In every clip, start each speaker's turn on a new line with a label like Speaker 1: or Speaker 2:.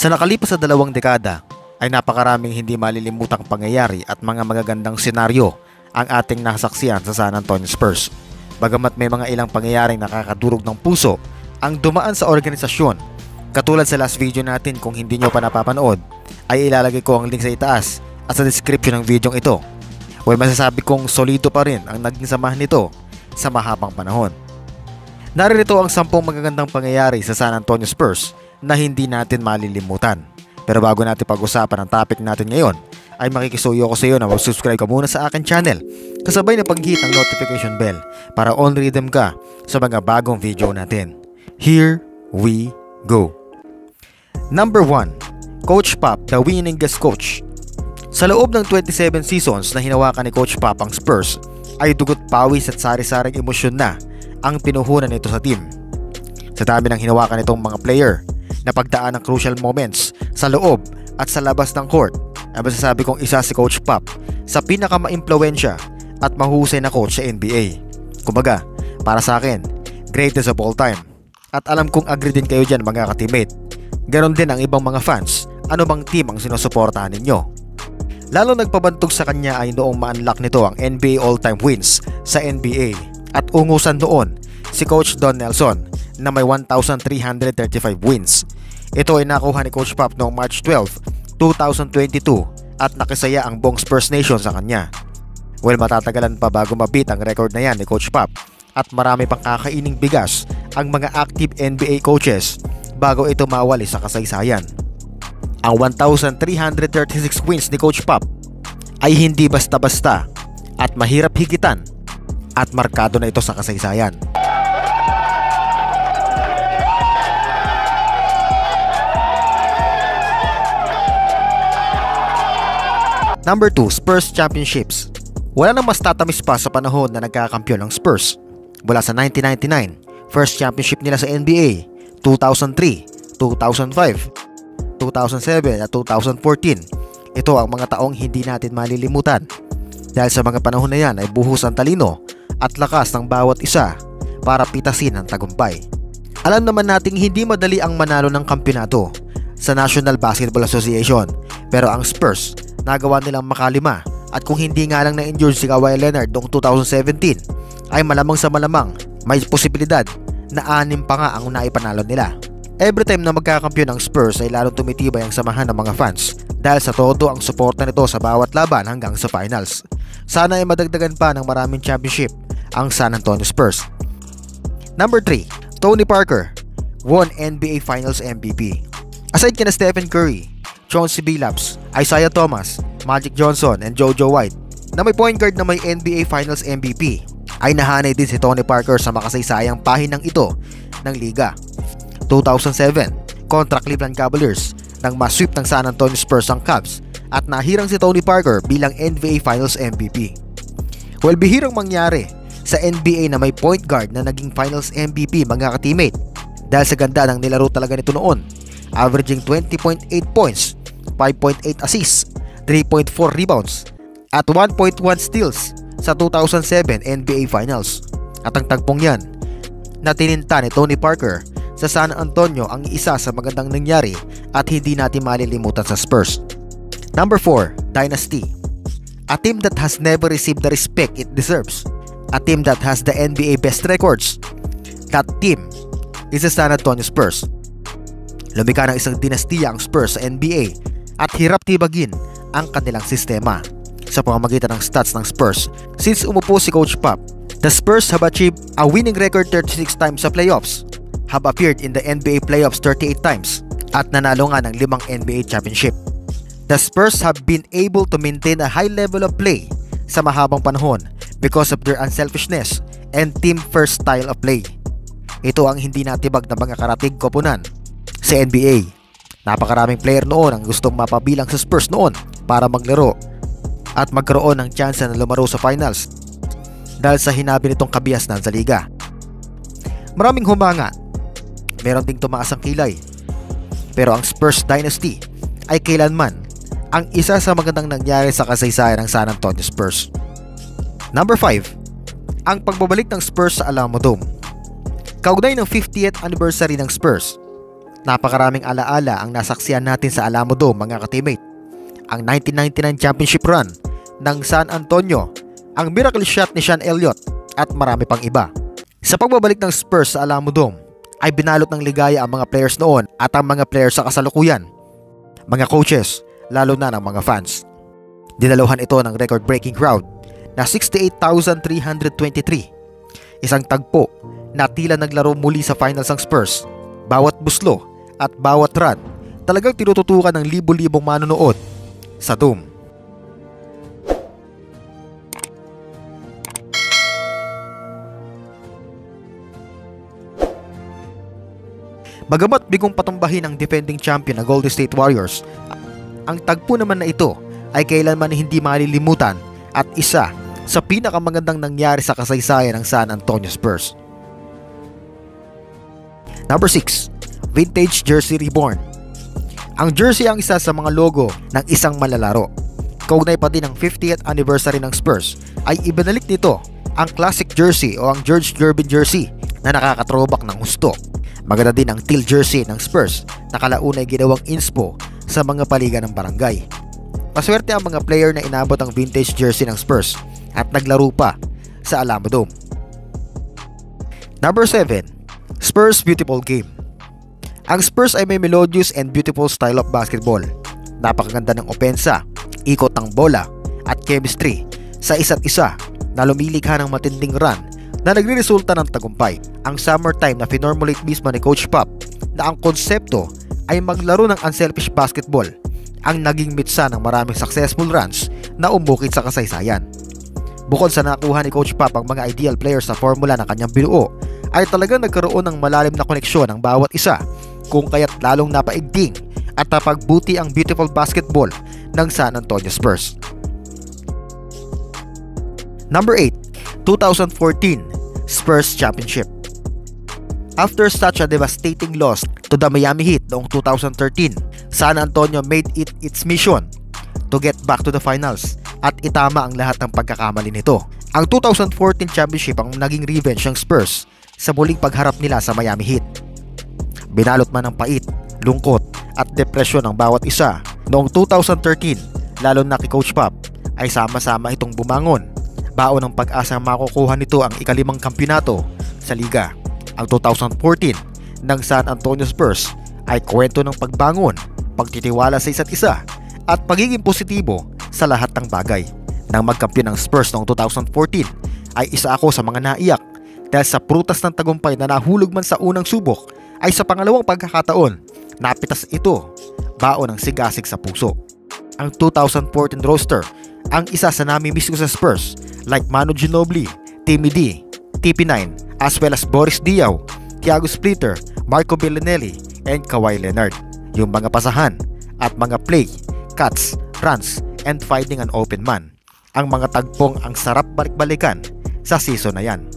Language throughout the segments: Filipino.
Speaker 1: Sa nakalipas sa 2 dekada ay napakaraming hindi malilimutang pangyayari at mga magagandang senaryo ang ating nasaksihan sa San Antonio Spurs. Bagamat may mga ilang pangyayaring nakakadurog ng puso ang dumaan sa organisasyon, katulad sa last video natin, kung hindi nyo pa napapanood ay ilalagay ko ang link sa itaas at sa description ng video ito. Well, masasabi kong solido pa rin ang naging samahan nito sa mahabang panahon. Naririto ang 10 magagandang pangyayari sa San Antonio Spurs na hindi natin malilimutan. Pero bago natin pag-usapan ang topic natin ngayon, ay makikisuyo ko sa iyo na mag-subscribe ka muna sa akin channel, kasabay na pag-hit ng notification bell para on rhythm ka sa mga bagong video natin. Here we go. Number 1. Coach Pop, the winningest coach. Sa loob ng 27 seasons na hinawakan ni Coach Pop ang Spurs, ay dugot pawis at sari-saring emosyon na ang pinuhunan nito sa team. Sa dami ng hinawakan nitong mga player na pagdaan ng crucial moments sa loob at sa labas ng court, ay masasabi kong isa si Coach Pop sa pinaka-maimpluwensya at mahusay na coach sa NBA. Kumbaga, para sa akin, greatest of all time. At alam kong agree din kayo dyan mga ka-teammate. Ganon din ang ibang mga fans, ano bang team ang sinusuportahan ninyo. Lalo nagpabantog sa kanya ay noong ma-unlock nito ang NBA all-time wins sa NBA. At ungusan doon si Coach Don Nelson na may 1,335 wins. Ito ay nakuha ni Coach Pop noong March 12, 2022 at nakisaya ang buong Spurs Nation sa kanya. Well, matatagalan pa bago mabit ang record na yan ni Coach Pop at marami pang kakaining bigas ang mga active NBA coaches bago ito mawali sa kasaysayan. Ang 1,336 wins ni Coach Pop ay hindi basta-basta at mahirap higitan at markado na ito sa kasaysayan. Number 2, Spurs Championships. Wala nang mas tatamis pa sa panahon na nagkakampyon ng Spurs. Mula sa 1999, first championship nila sa NBA, 2003, 2005, 2007 at 2014. Ito ang mga taong hindi natin malilimutan. Dahil sa mga panahon na yan ay buhos ang talino at lakas ng bawat isa para pitasin ang tagumpay. Alam naman nating hindi madali ang manalo ng kampyonato sa National Basketball Association, pero ang Spurs nagawa nilang makalima, at kung hindi nga lang na-injured si Kawhi Leonard noong 2017 ay malamang sa malamang may posibilidad na 6 pa nga ang naipanalo nila. Every time na magkakampiyon ang Spurs ay lalong tumitibay ang samahan ng mga fans dahil sa todo ang suporta nito sa bawat laban hanggang sa finals. Sana ay madagdagan pa ng maraming championship ang San Antonio Spurs. Number 3, Tony Parker won NBA Finals MVP. Aside kina Stephen Curry, Chauncey Billups, Isaiah Thomas, Magic Johnson, and JoJo White na may point guard na may NBA Finals MVP, ay nahanay din si Tony Parker sa makasaysayang pahinang ito ng liga. 2007, kontra Cleveland Cavaliers nang masweep ng San Antonio Spurs ang Cavs at nahirang si Tony Parker bilang NBA Finals MVP. Well, bihirang mangyari sa NBA na may point guard na naging Finals MVP mga ka-teammate dahil sa ganda ng nilaro talaga nito noon, averaging 20.8 points, 5.8 assists, 3.4 rebounds at 1.1 steals sa 2007 NBA Finals. At ang tagpong yan na tininta ni Tony Parker sa San Antonio ang isa sa magandang nangyari at hindi natin malilimutan sa Spurs. Number 4, Dynasty. A team that has never received the respect it deserves. A team that has the NBA best records. That team is the San Antonio Spurs. Lumika ng isang dinastiya ang Spurs sa NBA at hirap tibagin ang kanilang sistema. Sa pamamagitan ng stats ng Spurs, since umupo si Coach Pop, the Spurs have achieved a winning record 36 times sa playoffs, have appeared in the NBA playoffs 38 times, at nanalo nga ng 5 NBA championship. The Spurs have been able to maintain a high level of play sa mahabang panahon because of their unselfishness and team-first style of play. Ito ang hindi natibag na mga karatig koponan sa NBA. Napakaraming player noon ang gustong mapabilang sa Spurs noon para maglaro at magkaroon ng tsansa na lumaro sa finals dahil sa hinabi nitong kabiasnan sa liga. Maraming humanga, meron ding tumaas ang kilay, pero ang Spurs Dynasty ay kailanman ang isa sa magandang nangyari sa kasaysayan ng San Antonio Spurs. Number 5, ang pagbabalik ng Spurs sa Alamo Dome. Kaugnay ng 50th anniversary ng Spurs, Napakaraming alaala ang nasaksihan natin sa Alamo Dome mga ka-teammate. Ang 1999 championship run ng San Antonio, ang miracle shot ni Sean Elliott at marami pang iba. Sa pagbabalik ng Spurs sa Alamo Dome ay binalot ng ligaya ang mga players noon at ang mga players sa kasalukuyan, mga coaches, lalo na ng mga fans. Dinaluhan ito ng record-breaking crowd na 68,323. Isang tagpo na tila naglaro muli sa finals ng Spurs. Bawat buslo at bawat run talagang tinututukan ng libo-libong manonood sa Dome. Bagamat bigong patumbahin ang defending champion na Golden State Warriors, ang tagpo naman na ito ay kailanman hindi malilimutan at isa sa pinakamagandang nangyari sa kasaysayan ng San Antonio Spurs. Number 6. Vintage Jersey Reborn. Ang jersey ang isa sa mga logo ng isang manlalaro. Kaugnay pa din ang 50th anniversary ng Spurs ay ibinalik nito ang classic jersey o ang George Gervin jersey na nakaka-throwback ng husto. Maganda din ang teal jersey ng Spurs na kalaunay ginawang inspo sa mga paliga ng barangay. Maswerte ang mga player na inabot ang vintage jersey ng Spurs at naglaro pa sa Alamo Dome. Number 7. Spurs Beautiful Game. Ang Spurs ay may melodious and beautiful style of basketball. Napakaganda ng opensa, ikot ng bola at chemistry sa isa't isa na lumilikha ng matinding run na nagre-resulta ng tagumpay. Ang summertime na finormulate mismo ni Coach Pop na ang konsepto ay maglaro ng unselfish basketball ang naging mitsa ng maraming successful runs na umukit sa kasaysayan. Bukod sa nakuha ni Coach Pop ang mga ideal players sa formula ng kanyang binuo, ay talagang nagkaroon ng malalim na koneksyon ng bawat isa, kung kaya't lalong napaigting at napagbuti ang beautiful basketball ng San Antonio Spurs. Number 8. 2014 Spurs Championship. After such a devastating loss to the Miami Heat noong 2013, San Antonio made it its mission to get back to the finals at itama ang lahat ng pagkakamali nito. Ang 2014 championship ang naging revenge ng Spurs sa muling pagharap nila sa Miami Heat. Binalot man ng pait, lungkot at depresyon ng bawat isa, noong 2013, lalo na kay Coach Pop, ay sama-sama itong bumangon. Baon ng pag-asa makukuha nito ang ikalimang kampyonato sa liga. Ang 2014 ng San Antonio Spurs ay kwento ng pagbangon, pagtitiwala sa isa't isa at pagiging positibo sa lahat ng bagay. Nang magkampiyon ng Spurs noong 2014 ay isa ako sa mga naiyak dahil sa prutas ng tagumpay na nahulog man sa unang subok ay sa pangalawang pagkakataon napitas ito, baon ng sigasig sa puso. Ang 2014 roster ang isa sa namimiss ko sa Spurs like Manu Ginobili, Timmy D, TP9 as well as Boris Diaw, Thiago Splitter, Marco Bellinelli and Kawhi Leonard. Yung mga pasahan at mga play, cuts, runs and finding an open man, ang mga tagpong ang sarap balik-balikan sa season na yan.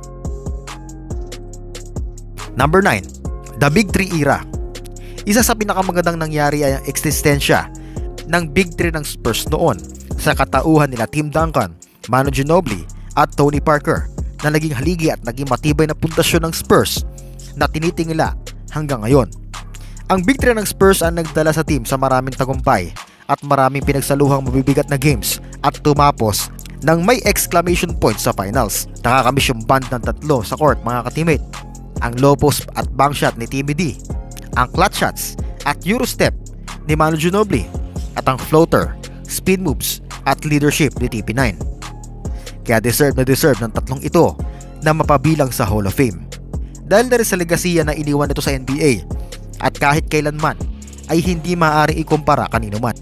Speaker 1: Number 9. The Big 3 Era. Isa sa pinakamagandang nangyari ay ang eksistensya ng Big 3 ng Spurs noon sa katauhan nila Tim Duncan, Manu Ginobili at Tony Parker na naging haligi at naging matibay na pundasyon ng Spurs na tinitingala hanggang ngayon. Ang Big 3 ng Spurs ang nagdala sa team sa maraming tagumpay at maraming pinagsaluhang mabibigat na games at tumapos ng may exclamation point sa finals. Nakakamiss yung band ng tatlo sa court mga ka-teammate. Ang low post at bank shot ni Timmy D, ang clutch shots at Eurostep ni Manu Ginobili at ang floater, speed moves at leadership ni TP9. Kaya deserve ng tatlong ito na mapabilang sa Hall of Fame. Dahil na rin sa legasiya na iniwan nito sa NBA at kahit kailanman ay hindi maaaring ikumpara kanino man.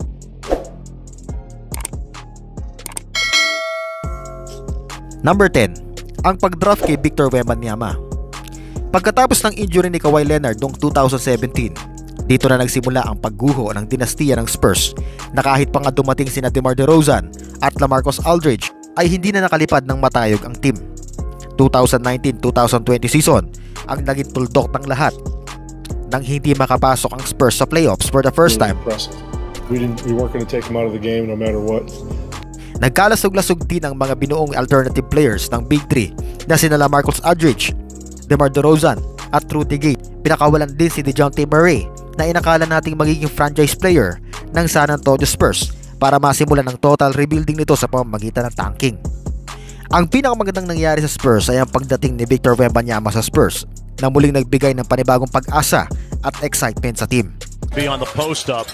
Speaker 1: Number 10. Ang pag-draft kay Victor Wembanyama. Pagkatapos ng injury ni Kawhi Leonard noong 2017, dito na nagsimula ang pagguho ng dinastiya ng Spurs na kahit pa nga dumating sina DeMar DeRozan at LaMarcus Aldridge ay hindi na nakalipad ng matayog ang team. 2019-2020 season ang naging tuldok ng lahat nang hindi makapasok ang Spurs sa playoffs for the first time.
Speaker 2: We weren't going to take them out of the game no matter what.
Speaker 1: Nagkalasog-lasog din ang mga binuong alternative players ng Big 3 na sina LaMarcus Aldridge, DeMar DeRozan at Rudy Gay. Pinakawalan din si DeJounte Murray na inakala nating magiging franchise player ng San Antonio Spurs para masimulan ang total rebuilding nito sa pamamagitan ng tanking. Ang pinakamagandang nangyari sa Spurs ay ang pagdating ni Victor Wembanyama sa Spurs na muling nagbigay ng panibagong pag-asa at excitement sa team.
Speaker 3: Be on the post up.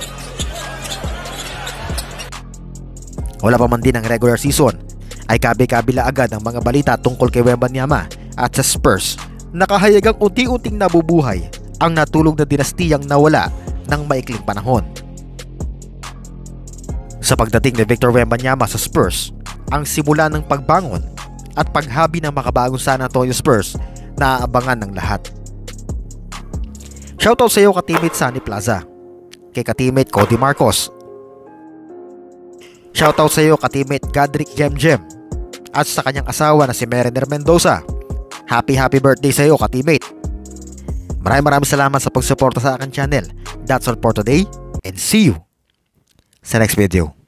Speaker 1: Wala pa man din ang regular season ay kabi-kabila agad ang mga balita tungkol kay Wembanyama at sa Spurs. Nakahayagang unti-unting nabubuhay ang natulog na dinastiyang nawala ng maikling panahon. Sa pagdating ni Victor Wembanyama sa Spurs, ang simula ng pagbangon at paghabi ng makabagong San Antonio Spurs na aabangan ng lahat. Shoutout sa iyo ka-teammate Sunny Plaza, kay ka-teammate Cody Marcos. Shoutout sa iyo ka-teammate Godric Jem at sa kanyang asawa na si Meriner Mendoza. Happy birthday sa iyo ka-teammate. Maraming salamat sa pagsuporta sa aking channel. That's all for today and see you sa next video.